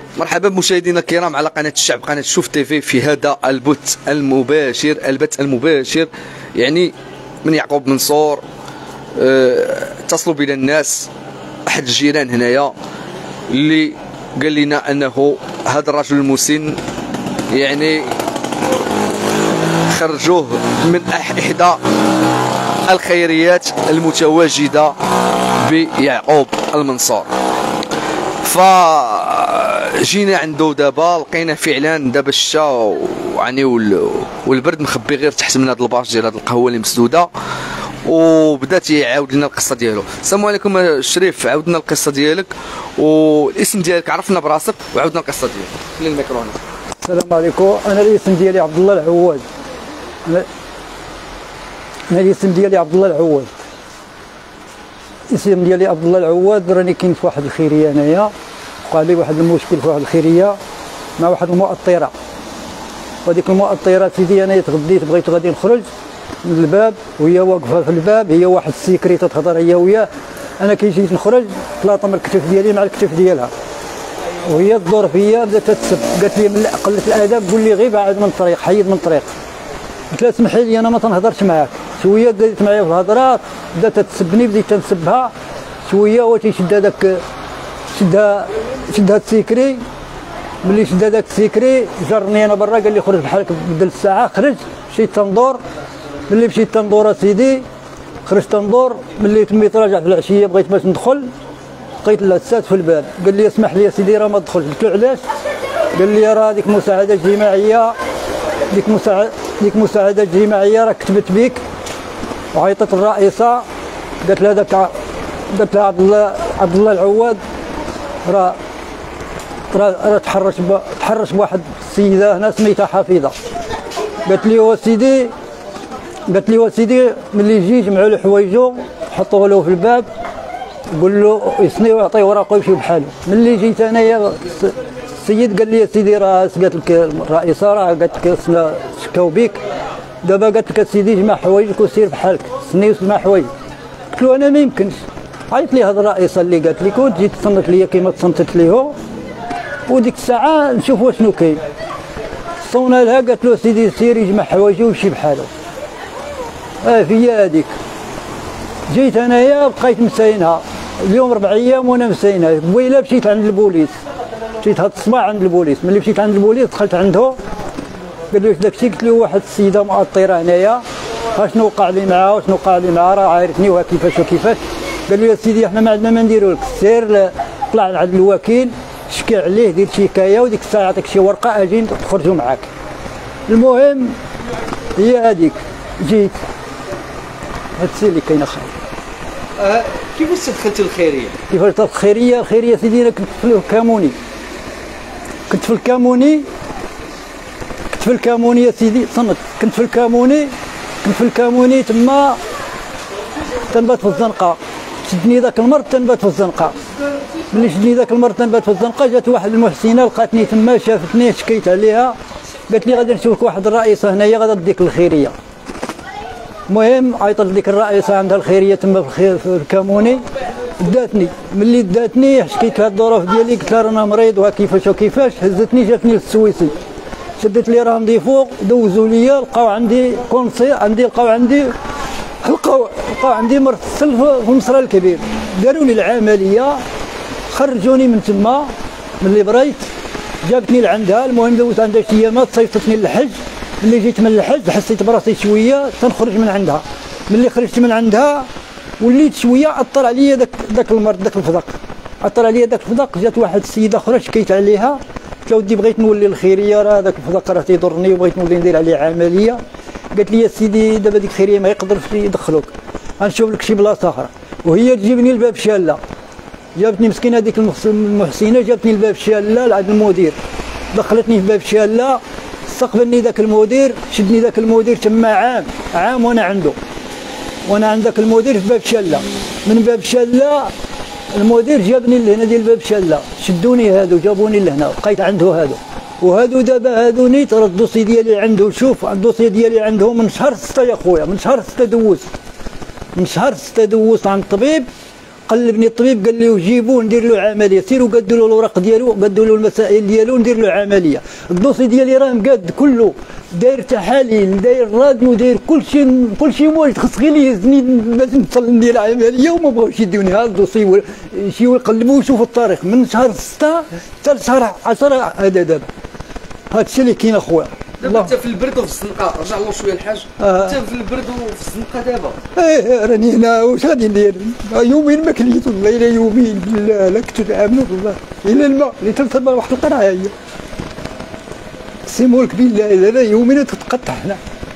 مرحبا بمشاهدينا الكرام على قناة الشعب، قناة شوف تيفي، في هذا البث المباشر يعني من يعقوب منصور. اتصلوا بنا الناس، احد الجيران هنايا اللي قال لنا انه هذا الرجل المسن يعني خرجوه من احدى الخيريات المتواجده بيعقوب المنصور. فجينا عنده دابا، لقينا فعلا دابا الشتا يعني والبرد مخبي غير تحت من هذا الباش ديال هذه القهوه اللي مسدوده، وبدات يعاود لنا القصه ديالو. السلام عليكم شريف، عاود لنا القصه ديالك والاسم ديالك، عرفنا براسك وعاود لنا القصه ديالك. خلي الميكرو هنا. السلام عليكم، انا الاسم ديالي عبد الله العواد. انا الاسم ديالي عبد الله العواد. الاسم ديالي عبد الله العواد. راني كاين في واحد الخيريه هنايا، وقع لي واحد المشكل في واحد الخيريه مع واحد المؤطره، وهذيك المؤطره سيدي انا تغديت بغيت غادي نخرج من الباب وهي واقفه في الباب، هي واحد السيكريته تهضر هي وياه. انا كي جيت نخرج تلاطم الكتف ديالي مع الكتف ديالها، وهي تدور فيا بدات تتسب، قالت لي من قله الادب قول لي غير بعد من الطريق، حيد من الطريق. قلت لها اسمحي لي انا ما تنهضرش معاك. شويه بدات معايا في الهضرات، بدات تسبني، بديت تنسبها شويه، هو تيشد هذاك شدها السيكري. ملي شد هذاك السيكري جرني انا برا، قال لي خرج بحالك بدل الساعه. خرج مشيت تندور، ملي مشيت تندور سيدي خرجت تندور، ملي تميت راجع في العشيه بغيت باش ندخل لقيت العساد في الباب. قال لي اسمح لي يا سيدي راه ما تدخلش. قلت له علاش؟ قال لي راه هذيك مساعده اجتماعيه، ديك مساعده اجتماعيه راه كتبت بك. وعيطت الرئيسه قالت لها عبد الله العواد راه تحرش بواحد السيده هنا سميتها حفيظه. قالت لي وسيدي ملي يجي جمعوا له حوايجو حطوه له في الباب، قول له يصني ويعطيه ورقه ويمشي بحاله. ملي جيت انايا السيد قال لي سيدي راه قالت لك الرئيسه راه قالت لك شكاو بك، دابا قالت لك سيدي جمع حوايجك وسير بحالك، صني وجمع حوايجك. قلت له انا ما يمكنش. عيط لي هذه الرئيسه اللي قالت لك وتجي تصنت لي كيما تصنتت ليه، وديك الساعه نشوف شنو كاين. صونا لها قالت له سيدي سير يجمع حوايجه ويمشي بحاله. فيا هذيك جيت انايا بقيت مساينها اليوم 4 ايام وانا مساينها. قبيله مشيت عند البوليس، مشيت هاد الصباح عند البوليس. ملي مشيت عند البوليس دخلت عنده قال لي داك الشيء. قلت له واحد السيده مؤطره هنايا، شنو وقع لي معاها وشنو وقع لي معاها راه عارفني وكيفاش وكيفاش. قال لي يا سيدي احنا ما عندنا ما نديرو لك، سير طلع عند الوكيل شكي عليه دير شكايه، وديك الساعه يعطيك شي ورقه اجي نخرجوا معاك. المهم هي هذيك جيت هاد السي اللي كاينه خير. كيفاش دخلت الخيريه؟ كيفاش دخلت الخيريه سيدي انا كنت في الكاموني. كنت في الكاموني يا سيدي صمت. كنت في الكاموني تما تنبات في الزنقه. شدني ذاك المرض تنبات في الزنقه. ملي شدني ذاك المرض تنبات في الزنقه جات واحد المحسنه لقاتني تما، شافتني شكيت عليها قالت لي غادي نشوفك واحد الرئيسه هنايا غادي تديك الخيريه. المهم عيطت ديك الرئيسه عندها الخيريه تما في الكاموني، داتني. ملي داتني حكيت لها الظروف ديالي، قلت لها رانا مريض وكيفاش وكيفاش. هزتني جاتني للسويسي، شدت لي راه فوق، دوزوا ليا لقاو عندي كونسي، لقاو عندي مرسل في المصرى الكبير. داروا لي العمليه، خرجوني من تما ملي بريت، جابتني لعندها. المهم دوزت عندها شي ايامات، صيفطتني للحج. ملي جيت من الحج حسيت براسي شويه تنخرج من عندها. ملي خرجت من عندها وليت شويه اثر عليا داك المرض، داك الفضق اثر عليا. داك الفضق جات واحد السيده اخرى شكيت عليها، قلت لها ودي بغيت نولي الخيريه راه داك الفضق راه تيضرني وبغيت نولي ندير عليه عمليه. قالت لي يا سيدي دابا ديك الخيريه ما يقدرش يدخلوك، غنشوف لك شي بلاصه اخرى. وهي تجيبني لباب شاله، جابتني مسكينه هذيك المحسنه جابتني لباب شاله لعند المدير، دخلتني في باب شاله. استقبلني ذاك المدير، شدني ذاك المدير تما عام وانا عنده، وانا عند ذاك المدير في باب شاله. من باب شاله المدير جابني لهنا ديال باب شاله، شدوني هادو جابوني لهنا، بقيت عنده وهادو دابا هادوني ترى الدوسي ديالي عنده. شوف الدوسي ديالي عنده من شهر 6 يا خويا، من شهر 6 دوزت عند الطبيب، قلبني الطبيب قال لي جيبوه ندير له عمليه، سيروا قدوا له الاوراق ديالو، قدوا له المسائل ديالو ندير له عمليه. الدوسي ديالي راه مقاد كله، داير تحاليل، داير راديو، داير كلشي موجود، خص غير يهزني باش نوصل ندير عمليه وما بغاوش يدوني. هذا الدوسي يمشيو يقلبوا ويشوفوا التاريخ من شهر 6 حتى لشهر 10 هذا دابا. هذا الشيء اللي كاين اخويا. دابا انت في البرد وفي الزنقه، رجع الله شويه الحاج، انت في البرد وفي الزنقه دابا. راني هنا واش غادي ندير؟ يومين ما كليت والله، الا يومين بالله لا كنت نعامل والله، الا الماء اللي ترتب واحد القرعه هي. اقسم لك بالله الا يومين تتقطع هنا.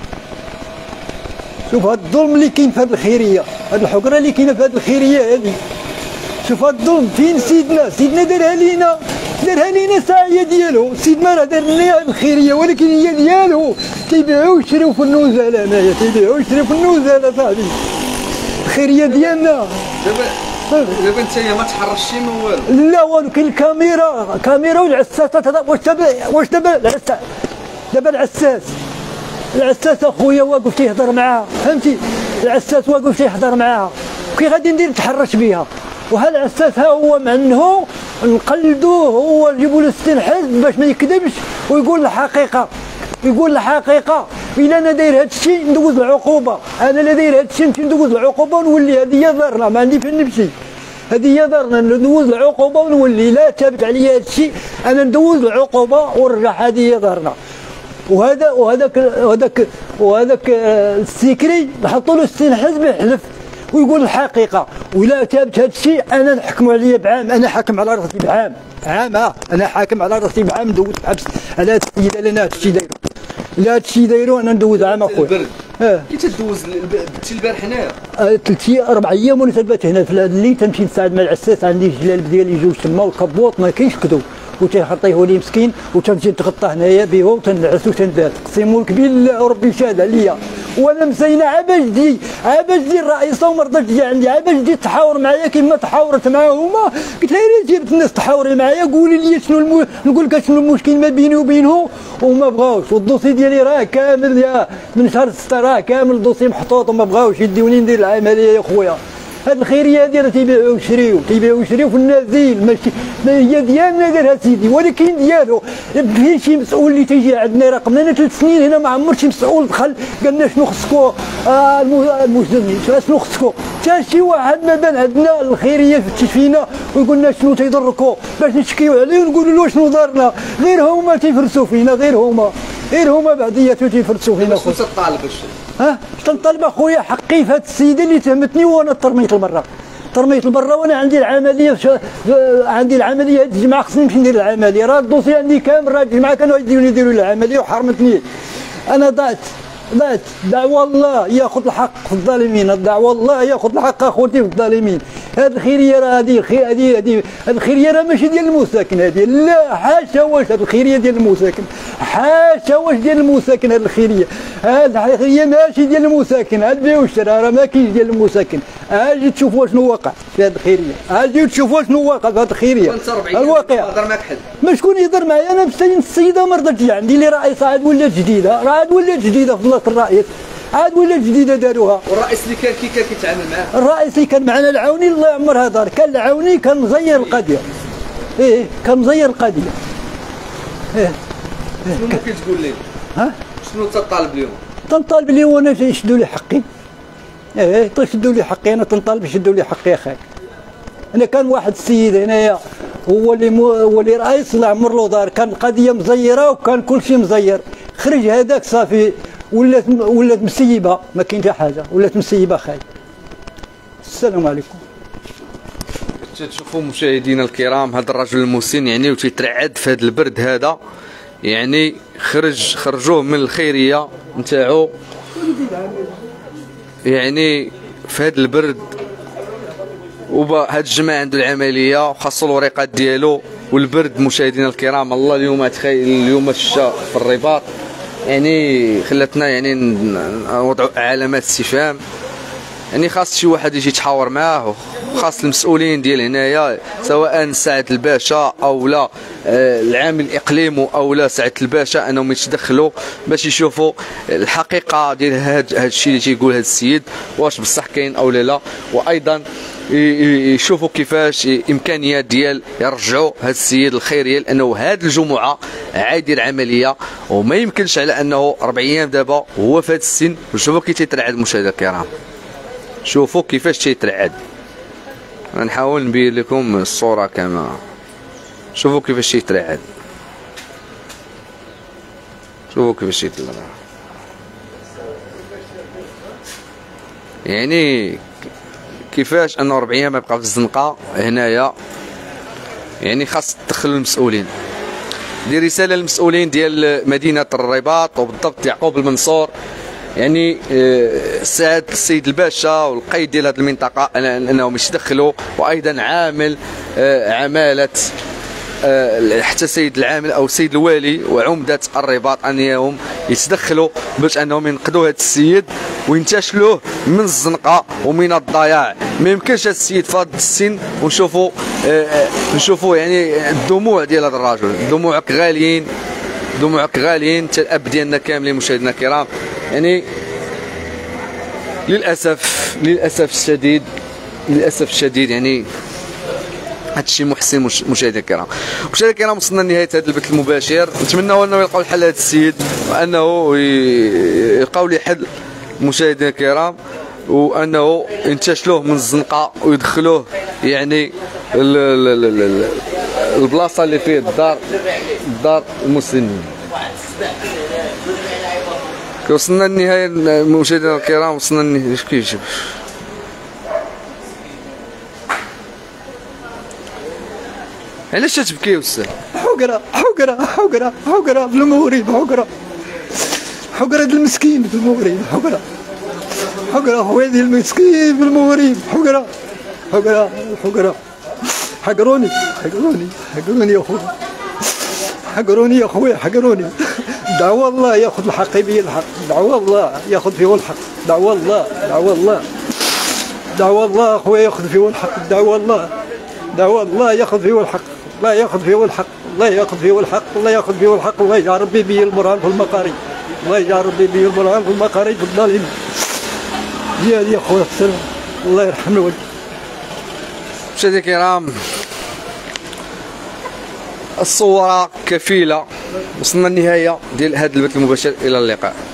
شوف هذا الظلم اللي كاين في هذه الخيريه، هذه الحقره اللي كاينه في هذه الخيريه هذه. شوف هذا الظلم فين سيدنا دارها لينا ساعيه ديالو، سيدنا راه دار لنا الخيريه ولكن هي ديالو. تيبيعوا ويشريو في النزاله، هنايا تيبيعوا ويشريو في النزاله صاحبي. الخيريه ديالنا دابا انت ما تحرشتي ما والو. لا والو، كاين الكاميرا والعساسات. واش دابا العساس اخويا واقف تيهضر معاها، فهمتي؟ العساس واقف تيهضر معاها، كي غادي ندير نتحرش بها. وهذا العساس ها هو منه نقلدوه، هو نجيبوا له 60 حزب باش ما يكذبش ويقول الحقيقه. الا انا داير هذا الشيء ندوز العقوبه، انا اللي داير هذا الشيء نمشي ندوز العقوبه ونولي. هذه هي دارنا، ما عندي فين نمشي. هذه هي دارنا، ندوز العقوبه ونولي. لا ثابت عليا هذا الشيء انا ندوز العقوبه ونرجع. هذه هي دارنا. وهذاك السكري نحطوا له 60 حزب يحلف ويقول الحقيقه. ولا ثابت هذا الشيء انا نحكموا عليا بعام. انا حاكم على راسي بعام. انا حاكم على راسي بعام، ندوز حبس على هذا السيد. لان هذا الشيء دايرو، لا هذا الشيء دايرو انا ندوز عام اخويا. كي تدوز بتي البارح هنايا 3 4 ايام وانا ثبت هنا في الليل، تمشي نساعد مع العساس. عندي الجلال ديالي جوج تما والكبوط ما كاينش كذوب، وتيحطيه لي مسكين وتنجي نتغطى هنايا به وتنعس وتنبات. اقسم لك بالله وربي شاهد عليا. وانا مسينا عباش دي الرئيسه وما رضاش تجي عندي، عباش دي تحاور معايا كيما تحاورت معاهما. قلت لها الا جبت الناس تحاوري معايا قولي لي شنو نقول لك شنو المشكل ما بيني وبينه. وما بغاوش. والدوسي ديالي راه كامل يا من شهر 6 راه كامل الدوسي محطوط وما بغاوش يديوني ندير العمليه يا خويا. هاد الخيريه هادي راه تيبيعوا ويشريو في النازل، ماشي هي ديالنا دارها سيدي ولكن ديالو. فين شي مسؤول اللي تيجي عندنا رقمنا انا 3 سنين هنا ما عمر شي مسؤول دخل قال لنا شنو خصكم المسلمين شنو خصكم. حتى شي واحد ما بان عندنا الخيريه يفتش فينا ويقول لنا شنو تيضركم باش نشكيو عليه ونقولوا له شنو دارنا. غير هما تيفرسوا فينا، غير هما بعضياتهم تيفرسوا فينا. شنو تطالب اش تنطلب اخويا؟ حقي في هاد السيده اللي تهمتني وانا ترميت البرا وانا عندي العمليه هاد الجمعه خصني نمشي ندير العمليه. راه الدوسي عندي كامل، راه الجمعه كانوا يديروا لي العمليه وحرمتني. انا ضعت دعوة الله ياخذ الحق في الظالمين، دعوة الله ياخذ الحق اخوتي في الظالمين. هذه الخيريه راه هذه الخيريه راه ماشي ديال المساكن هذه، لا حاشا واش هذه الخيريه ديال المساكن، حاشا واش ديال المساكن. هذه الخيريه ماشي ديال المساكن، هذا البيع والشراء راه ما كاينش ديال المساكن. اجي تشوفوا شنو واقع في هذه الخيريه، اجي تشوفوا شنو واقع في هذه الخيريه. الواقع هضر معك حد ما شكون يهضر معايا؟ انا مستني السيده ما رضاتش تجي عندي، اللي رئيسه عاد ولات جديده، راه عاد ولات جديده في بلاصه الرئيس، عاد ولات جديده داروها. والرئيس اللي كان كي كان كيتعامل معاه؟ الرئيس اللي كان معنا العوني الله يعمرها دار، كان العوني كان مزير القضيه. كان مزير القضيه. شنو ممكن تقول لي؟ شنو تطالب اليوم؟ تنطالب اليوم انا يشدوا لي حقي. تشدوا لي حقي، انا تنطالب يشدوا لي حقي اخي. انا كان واحد السيد هنايا هو اللي رئيس الله يعمر له دار، كان القضيه مزيره وكان كل شيء مزير. خرج هذاك صافي ولات مسيبه، ما كاين حتى حاجه، ولات مسيبه خاي. السلام عليكم. تشوفوا مشاهدينا الكرام هذا الرجل المسن يعني وتيترعد في هذا البرد هذا، يعني خرجوه من الخيريه نتاعو يعني في هذا البرد، وهاد الجماعه عنده العمليه وخاصو الوريقات ديالو والبرد. مشاهدينا الكرام الله اليوم تخيل اليوم الشتاء في الرباط يعني خلاتنا يعني نوضعوا علامات استفهام. يعني خاص شي واحد يجي يتحاور معاه، وخاص المسؤولين ديال هنايا سواء سعادة الباشا او لا العامل الاقليمي او لا سعادة الباشا انهم يتدخلوا باش يشوفوا الحقيقه ديال هذا الشيء اللي تيقول هذا السيد واش بصح كاين او لا. وايضا يشوفوا كيفاش امكانيات ديال يرجعوا هذا السيد الخيريه، لانه هذه الجمعه عاد يدير عمليه وما يمكنش على انه 4 ايام دابا هو في هذا السن. شوفوا كي تيترعد المشاهدين الكرام، شوفوا كيفاش تيترعد. غنحاول نبين لكم الصوره كما شوفوا كيفاش تيترعد، شوفوا كيفاش تيترعد. يعني كيفاش انه 4 ايام يبقى في الزنقه هنايا، يعني خاص تدخلوا المسؤولين. دي رساله للمسؤولين ديال مدينه الرباط وبالضبط يعقوب المنصور، يعني سعاده السيد الباشا والقيد ديال هذه المنطقه انهم يتدخلوا، وايضا عامل عماله حتى السيد العامل او السيد الوالي وعمده الرباط انهم يتدخلوا باش انهم ينقذوا هذا السيد وينتشلوه من الزنقه ومن الضياع. ما يمكنش هذا السيد في هذا السن ونشوفوا يعني الدموع ديال هذا الرجل. دموعك غاليين، دموعك غاليين، حتى الاب ديالنا كاملين مشاهدينا الكرام. يعني للاسف الشديد يعني هذا الشيء محسن. مشاهدينا الكرام وصلنا لنهايه هذا البث المباشر. نتمنى انه يلقاو الحل لهذا السيد وانه يلقاو له حل مشاهدينا الكرام، وانه ينتشلوه من الزنقه ويدخلوه يعني البلاصه اللي فيه الدار المسنين. وصلنا للنهايه مشاهدينا الكرام، وصلنا كيف علاش تبكي استاذ؟ حقرة بالمغرب، حقرة المسكين بالمغرب، حقرة خويا المسكين بالمغرب، حقرة حقروني يا خويا، حقروني. دعوة الله ياخذ الحق بيد الحق، دعوة الله ياخذ فيه الحق، دعوة الله خويا ياخذ فيه الحق، دعوة الله ياخذ فيه الحق، الله ياخذ فيه الحق، الله يجعل ربي بيه البرهان في المقاري، في الظالمين. ديالي يا خويا السلام، الله يرحم الوالد. مشاهدينا الكرام الصورة كفيلة. وصلنا للنهاية ديال هذا البث المباشر، إلى اللقاء.